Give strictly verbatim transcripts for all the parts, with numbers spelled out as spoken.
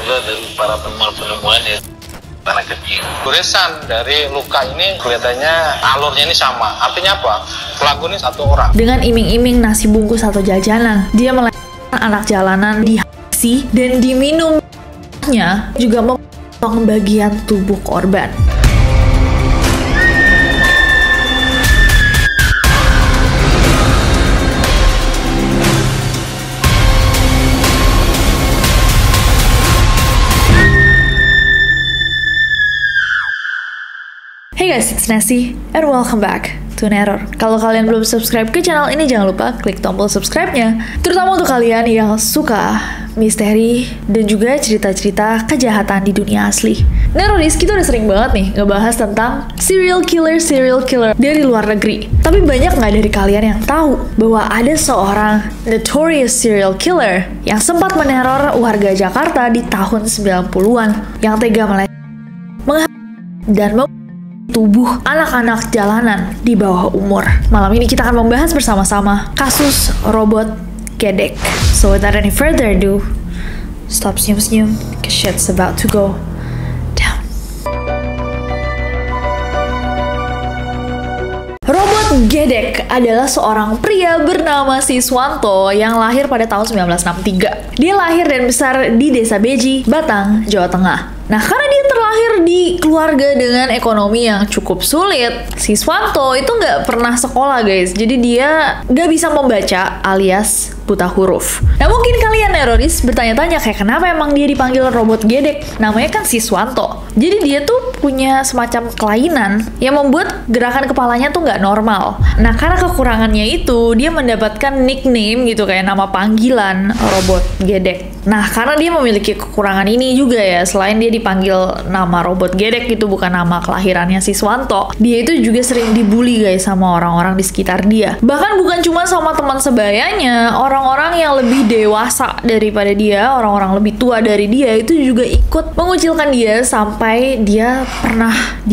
juga dari para penemuan-penemuan ya anak kecil. Goresan dari luka ini kelihatannya alurnya ini sama. Artinya apa? Pelaku ini satu orang. Dengan iming-iming nasi bungkus atau jajanan, dia melecehkan anak jalanan di haksi dan diminumnya juga memotong bagian tubuh korban. Hey guys, it's Nessie, and welcome back to Neror. Kalau kalian belum subscribe ke channel ini, jangan lupa klik tombol subscribe-nya. Terutama untuk kalian yang suka misteri dan juga cerita-cerita kejahatan di dunia asli. Neroris, kita udah sering banget nih ngebahas tentang serial killer-serial killer dari luar negeri. Tapi banyak nggak dari kalian yang tahu bahwa ada seorang notorious serial killer yang sempat meneror warga Jakarta di tahun sembilan puluhan yang tega melecehkan dan mem tubuh anak-anak jalanan di bawah umur. Malam ini kita akan membahas bersama-sama kasus robot gedek. So without any further ado, stop senyum-senyum, cause shit's about to go down. Robot gedek adalah seorang pria bernama Siswanto yang lahir pada tahun sembilan belas enam puluh tiga. Dia lahir dan besar di Desa Beji, Batang, Jawa Tengah. Nah, karena dia terlahir di keluarga dengan ekonomi yang cukup sulit, Siswanto itu nggak pernah sekolah, guys. Jadi dia nggak bisa membaca alias buta huruf. Nah, mungkin kalian Neroris bertanya-tanya kayak kenapa emang dia dipanggil robot gedek? Namanya kan Siswanto. Jadi dia tuh punya semacam kelainan yang membuat gerakan kepalanya tuh nggak normal. Nah, karena kekurangannya itu, dia mendapatkan nickname gitu kayak nama panggilan robot gedek. Nah, karena dia memiliki kekurangan ini juga ya, selain dia dipanggil nama robot gedek itu bukan nama kelahirannya Siswanto, dia itu juga sering dibully guys sama orang-orang di sekitar dia. Bahkan bukan cuma sama teman sebayanya, orang-orang yang lebih dewasa daripada dia, orang-orang lebih tua dari dia itu juga ikut mengucilkan dia sampai dia pernah di...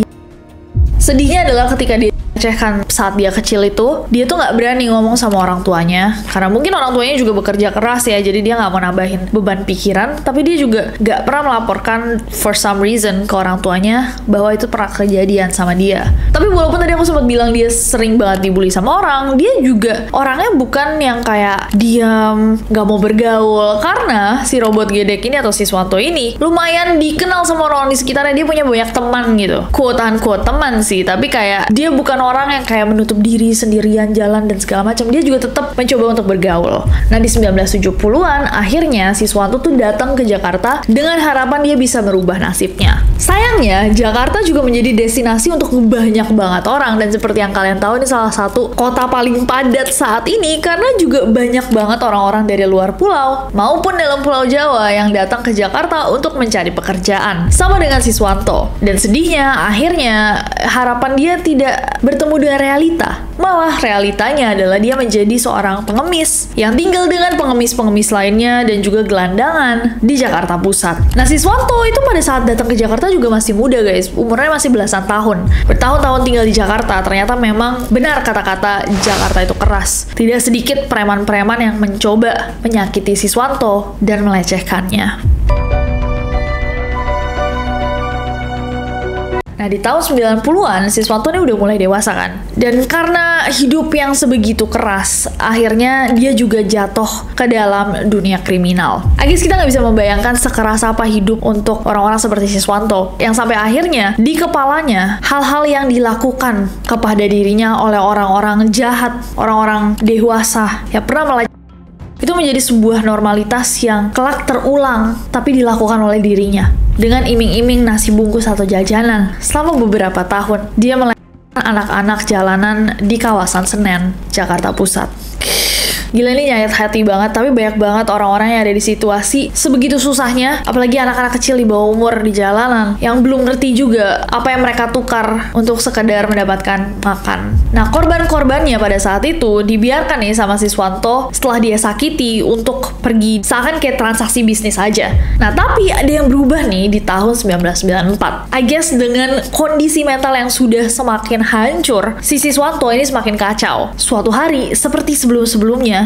Sedihnya adalah ketika dia melecehkan saat dia kecil itu, dia tuh nggak berani ngomong sama orang tuanya karena mungkin orang tuanya juga bekerja keras ya, jadi dia nggak mau nambahin beban pikiran, tapi dia juga nggak pernah melaporkan for some reason ke orang tuanya bahwa itu pernah kejadian sama dia. Tapi walaupun tadi aku sempat bilang dia sering banget dibully sama orang, dia juga orangnya bukan yang kayak diam nggak mau bergaul, karena si robot gedek ini atau Siswanto ini lumayan dikenal sama orang di sekitarnya. Dia punya banyak teman gitu, quote unquote teman sih, tapi kayak dia bukan orang yang kayak menutup diri sendirian jalan dan segala macam. Dia juga tetap mencoba untuk bergaul. Nah, di sembilan belas tujuh puluhan akhirnya Siswanto tuh datang ke Jakarta dengan harapan dia bisa merubah nasibnya. Sayangnya Jakarta juga menjadi destinasi untuk banyak banget orang, dan seperti yang kalian tahu ini salah satu kota paling padat saat ini karena juga banyak banget orang-orang dari luar pulau maupun dalam Pulau Jawa yang datang ke Jakarta untuk mencari pekerjaan sama dengan Siswanto. Dan sedihnya akhirnya harapan dia tidak bertemu dengan realita. Malah realitanya adalah dia menjadi seorang pengemis yang tinggal dengan pengemis-pengemis lainnya dan juga gelandangan di Jakarta Pusat. Nah, Siswanto itu pada saat datang ke Jakarta juga masih muda guys, umurnya masih belasan tahun. Bertahun-tahun tinggal di Jakarta, ternyata memang benar kata-kata Jakarta itu keras. Tidak sedikit preman-preman yang mencoba menyakiti Siswanto dan melecehkannya. Nah, di tahun sembilan puluhan, Siswanto ini udah mulai dewasa kan. Dan karena hidup yang sebegitu keras, akhirnya dia juga jatuh ke dalam dunia kriminal. Agis kita nggak bisa membayangkan sekeras apa hidup untuk orang-orang seperti Siswanto, yang sampai akhirnya di kepalanya hal-hal yang dilakukan kepada dirinya oleh orang-orang jahat, orang-orang dewasa yang pernah melecehkan itu menjadi sebuah normalitas yang kelak terulang tapi dilakukan oleh dirinya. Dengan iming-iming nasi bungkus atau jajanan, selama beberapa tahun dia melecehkan anak-anak jalanan di kawasan Senen, Jakarta Pusat. Gila, ini nyayat hati banget, tapi banyak banget orang-orang yang ada di situasi sebegitu susahnya, apalagi anak-anak kecil di bawah umur di jalanan yang belum ngerti juga apa yang mereka tukar untuk sekedar mendapatkan makan. Nah, korban-korbannya pada saat itu dibiarkan nih sama Siswanto setelah dia sakiti untuk pergi seakan kayak transaksi bisnis aja. Nah, tapi ada yang berubah nih di tahun sembilan belas sembilan puluh empat. I guess dengan kondisi mental yang sudah semakin hancur, si Siswanto ini semakin kacau. Suatu hari, seperti sebelum-sebelumnya,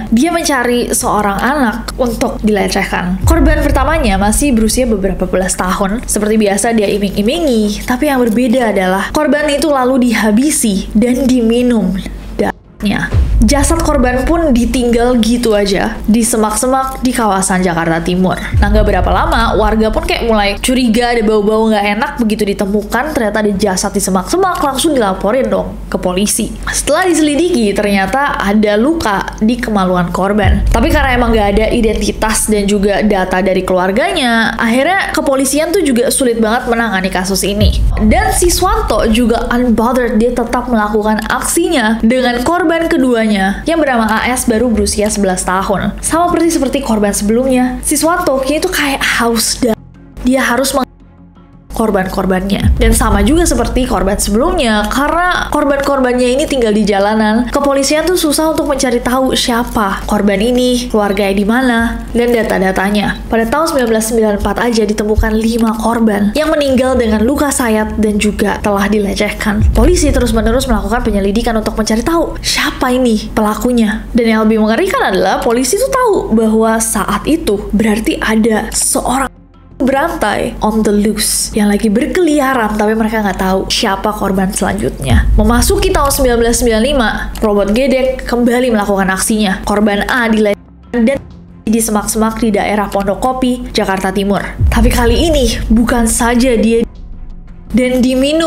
sebelumnya, dia mencari seorang anak untuk dilecehkan. Korban pertamanya masih berusia beberapa belas tahun. Seperti biasa dia iming-imingi, tapi yang berbeda adalah korban itu lalu dihabisi dan diminum darahnya. Jasad korban pun ditinggal gitu aja di semak-semak di kawasan Jakarta Timur. Nah, gak berapa lama, warga pun kayak mulai curiga ada bau-bau gak enak. Begitu ditemukan ternyata ada jasad di semak-semak, langsung dilaporin dong ke polisi. Setelah diselidiki, ternyata ada luka di kemaluan korban. Tapi karena emang gak ada identitas dan juga data dari keluarganya, akhirnya kepolisian tuh juga sulit banget menangani kasus ini. Dan si Swanto juga unbothered, dia tetap melakukan aksinya dengan korban keduanya yang bernama A S baru berusia sebelas tahun. Sama persis seperti korban sebelumnya, si Swanto kini tuh kayak haus dan dia harus meng korban-korbannya. Dan sama juga seperti korban sebelumnya, karena korban-korbannya ini tinggal di jalanan, kepolisian tuh susah untuk mencari tahu siapa korban ini, keluarganya di mana, dan data-datanya. Pada tahun seribu sembilan ratus sembilan puluh empat aja ditemukan lima korban yang meninggal dengan luka sayat dan juga telah dilecehkan. Polisi terus-menerus melakukan penyelidikan untuk mencari tahu siapa ini pelakunya. Dan yang lebih mengerikan adalah polisi tuh tahu bahwa saat itu berarti ada seorang berantai on the loose yang lagi berkeliaran, tapi mereka nggak tahu siapa korban selanjutnya. Memasuki tahun seribu sembilan ratus sembilan puluh lima, robot gedek kembali melakukan aksinya. Korban A dilecehkan dan di semak-semak di daerah Pondokopi, Jakarta Timur. Tapi kali ini bukan saja dia dan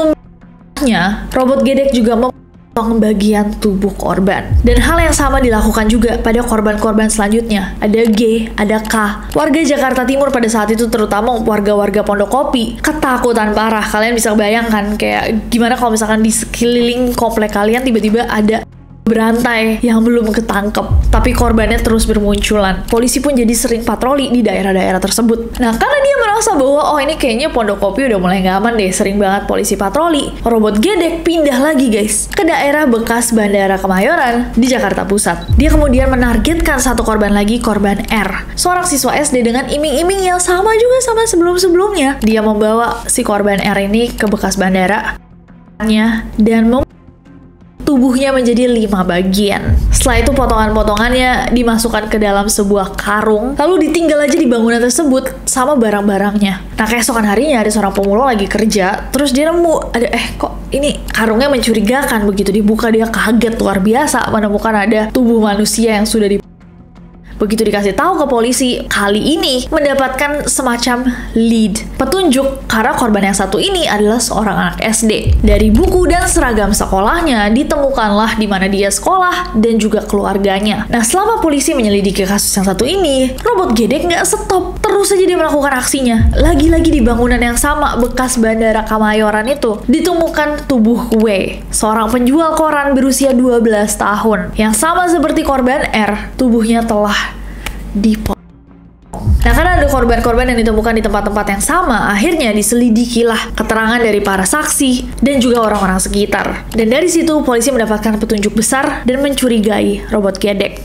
diminumnya, robot gedek juga mem bagian tubuh korban. Dan hal yang sama dilakukan juga pada korban-korban selanjutnya. Ada G, ada K. Warga Jakarta Timur pada saat itu, terutama warga-warga Pondokopi, ketakutan parah. Kalian bisa bayangkan kayak gimana kalau misalkan di sekeliling komplek kalian tiba-tiba ada berantai yang belum ketangkep, tapi korbannya terus bermunculan. Polisi pun jadi sering patroli di daerah-daerah tersebut. Nah, karena dia merasa bahwa oh ini kayaknya Pondokopi udah mulai nggak aman deh, sering banget polisi patroli, robot gedek pindah lagi guys ke daerah bekas Bandara Kemayoran di Jakarta Pusat. Dia kemudian menargetkan satu korban lagi, korban R, seorang siswa S D dengan iming-iming yang sama juga sama sebelum-sebelumnya. Dia membawa si korban R ini ke bekas bandara dan mem tubuhnya menjadi lima bagian. Setelah itu potongan-potongannya dimasukkan ke dalam sebuah karung, lalu ditinggal aja di bangunan tersebut sama barang-barangnya. Nah, keesokan harinya ada seorang pemulung lagi kerja, terus dia nemu ada eh kok ini karungnya mencurigakan. Begitu dibuka dia kaget luar biasa menemukan ada tubuh manusia yang sudah di Begitu dikasih tahu ke polisi, kali ini mendapatkan semacam lead, petunjuk, karena korban yang satu ini adalah seorang anak S D. Dari buku dan seragam sekolahnya ditemukanlah di mana dia sekolah dan juga keluarganya. Nah, selama polisi menyelidiki kasus yang satu ini, robot gedek nggak stop, terus saja dia melakukan aksinya. Lagi-lagi di bangunan yang sama bekas Bandara Kemayoran itu ditemukan tubuh W, seorang penjual koran berusia dua belas tahun, yang sama seperti korban R, tubuhnya telah dipotong. Nah, karena ada korban-korban yang ditemukan di tempat-tempat yang sama, akhirnya diselidikilah keterangan dari para saksi dan juga orang-orang sekitar. Dan dari situ polisi mendapatkan petunjuk besar dan mencurigai robot gedek.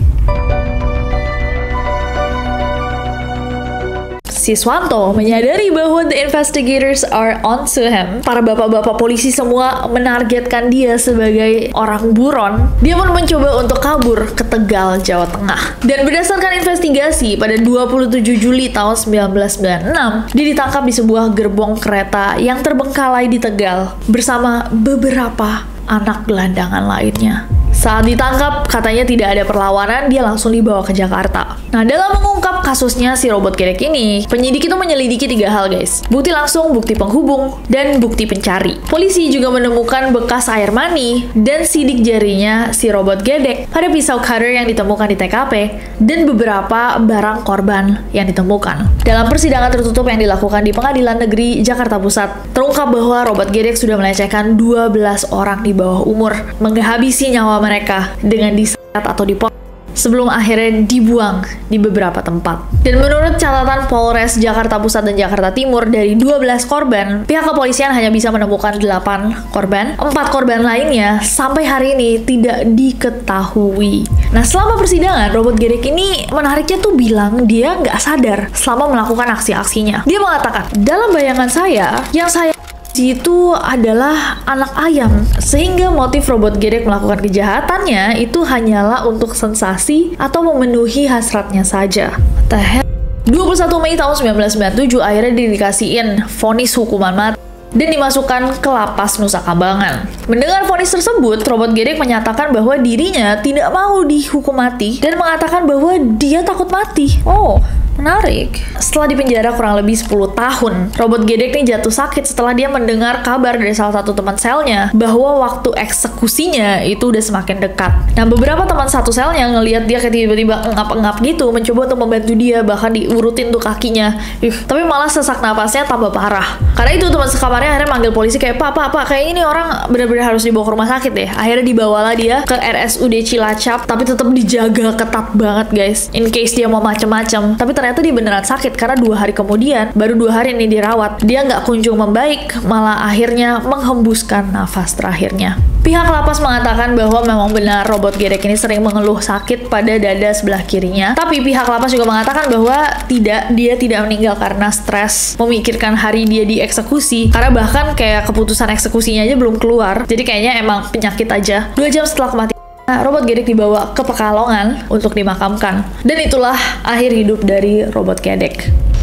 Si Swanto menyadari bahwa the investigators are onto him. Para bapak-bapak polisi semua menargetkan dia sebagai orang buron. Dia pun mencoba untuk kabur ke Tegal, Jawa Tengah. Dan berdasarkan investigasi, pada dua puluh tujuh Juli tahun seribu sembilan ratus sembilan puluh enam, dia ditangkap di sebuah gerbong kereta yang terbengkalai di Tegal bersama beberapa anak gelandangan lainnya. Saat ditangkap, katanya tidak ada perlawanan, dia langsung dibawa ke Jakarta. Nah, dalam mengungkap kasusnya si robot gedek ini, penyidik itu menyelidiki tiga hal guys. Bukti langsung, bukti penghubung, dan bukti pencari. Polisi juga menemukan bekas air mani dan sidik jarinya si robot gedek pada pisau cutter yang ditemukan di T K P dan beberapa barang korban yang ditemukan. Dalam persidangan tertutup yang dilakukan di Pengadilan Negeri Jakarta Pusat, terungkap bahwa robot gedek sudah melecehkan dua belas orang di bawah umur, menghabisi nyawa mereka dengan disekat atau dipotong sebelum akhirnya dibuang di beberapa tempat. Dan menurut catatan Polres Jakarta Pusat dan Jakarta Timur, dari dua belas korban, pihak kepolisian hanya bisa menemukan delapan korban. empat korban lainnya sampai hari ini tidak diketahui. Nah, selama persidangan, robot gedek ini menariknya tuh bilang dia nggak sadar selama melakukan aksi-aksinya. Dia mengatakan, dalam bayangan saya, yang saya itu adalah anak ayam, sehingga motif robot gedek melakukan kejahatannya itu hanyalah untuk sensasi atau memenuhi hasratnya saja. What the hell? dua puluh satu Mei tahun sembilan belas sembilan puluh tujuh akhirnya dikasihin vonis hukuman mati dan dimasukkan ke lapas Nusa Kambangan. Mendengar vonis tersebut, robot gedek menyatakan bahwa dirinya tidak mau dihukum mati dan mengatakan bahwa dia takut mati. Oh, menarik. Setelah dipenjara kurang lebih sepuluh tahun, robot gedek ini jatuh sakit setelah dia mendengar kabar dari salah satu teman selnya bahwa waktu eksekusinya itu udah semakin dekat. Nah, beberapa teman satu selnya ngelihat dia kayak tiba-tiba engap-engap gitu, mencoba untuk membantu dia, bahkan diurutin tuh kakinya. Ih, tapi malah sesak napasnya tambah parah. Karena itu teman sekamarnya akhirnya manggil polisi kayak, "Pak, Pak, Pak, kayak ini orang benar-benar harus dibawa ke rumah sakit deh." Akhirnya dibawalah dia ke R S U D Cilacap, tapi tetap dijaga ketat banget guys, in case dia mau macem-macem. Tapi ternyata dia beneran sakit karena dua hari kemudian, baru dua hari ini dirawat, dia nggak kunjung membaik, malah akhirnya menghembuskan nafas terakhirnya. Pihak lapas mengatakan bahwa memang benar robot gedek ini sering mengeluh sakit pada dada sebelah kirinya. Tapi pihak lapas juga mengatakan bahwa tidak, dia tidak meninggal karena stres memikirkan hari dia dieksekusi. Karena bahkan kayak keputusan eksekusinya aja belum keluar. Jadi kayaknya emang penyakit aja. Dua jam setelah kematian, robot gedek dibawa ke Pekalongan untuk dimakamkan. Dan itulah akhir hidup dari robot gedek.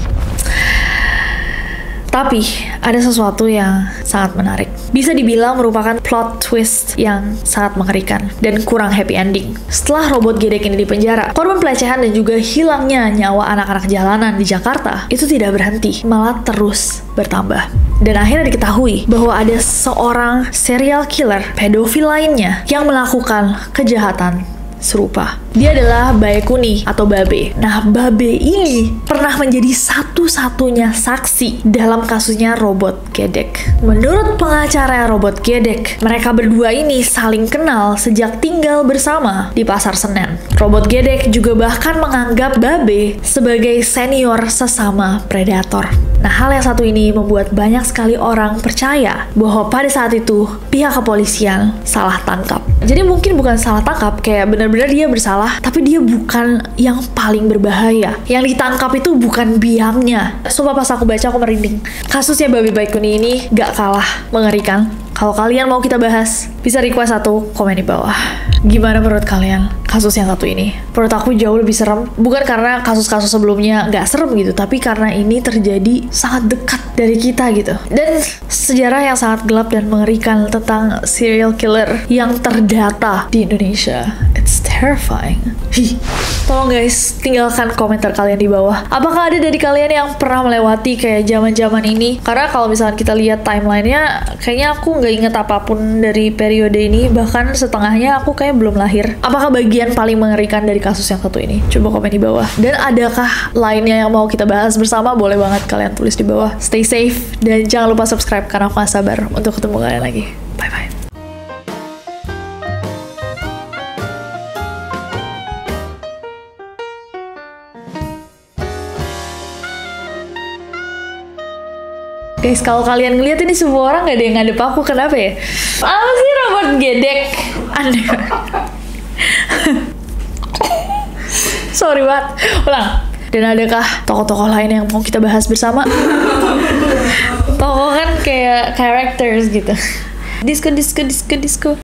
Tapi, ada sesuatu yang sangat menarik. Bisa dibilang merupakan plot twist yang sangat mengerikan dan kurang happy ending. Setelah robot gedek ini dipenjara, korban pelecehan dan juga hilangnya nyawa anak-anak jalanan di Jakarta itu tidak berhenti, malah terus bertambah. Dan akhirnya diketahui bahwa ada seorang serial killer pedofil lainnya yang melakukan kejahatan serupa. Dia adalah Baekuni atau Babe. Nah, Babe ini pernah menjadi satu-satunya saksi dalam kasusnya robot gedek. Menurut pengacara robot gedek, mereka berdua ini saling kenal sejak tinggal bersama di Pasar Senen. Robot gedek juga bahkan menganggap Babe sebagai senior sesama predator. Nah, hal yang satu ini membuat banyak sekali orang percaya bahwa pada saat itu pihak kepolisian salah tangkap. Jadi mungkin bukan salah tangkap, kayak benar-benar dia bersalah, tapi dia bukan yang paling berbahaya. Yang ditangkap itu bukan biangnya. Sumpah pas aku baca aku merinding. Kasusnya Babe Baekuni ini gak kalah mengerikan. Kalau kalian mau kita bahas, bisa request satu komen di bawah. Gimana menurut kalian kasus yang satu ini? Menurut aku jauh lebih serem. Bukan karena kasus-kasus sebelumnya gak serem gitu, tapi karena ini terjadi sangat dekat dari kita gitu. Dan sejarah yang sangat gelap dan mengerikan tentang serial killer yang terdata di Indonesia. It's terrifying. Hi. Tolong guys, tinggalkan komentar kalian di bawah. Apakah ada dari kalian yang pernah melewati kayak zaman-zaman ini? Karena kalau misalnya kita lihat timelinenya, kayaknya aku nggak inget apapun dari periode ini. Bahkan setengahnya aku kayak belum lahir. Apakah bagian paling mengerikan dari kasus yang satu ini? Coba komen di bawah. Dan adakah lainnya yang mau kita bahas bersama? Boleh banget kalian tulis di bawah. Stay safe dan jangan lupa subscribe karena aku gak sabar untuk ketemu kalian lagi. Bye-bye. Guys, kalau kalian ngeliat ini semua orang gak ada yang ngadep aku, kenapa ya? Apa sih robot gedek? Anda. Sorry banget. Ulang. Dan adakah tokoh-tokoh lain yang mau kita bahas bersama? Tokoh kan kayak characters gitu. Disco, disco, disco, disco.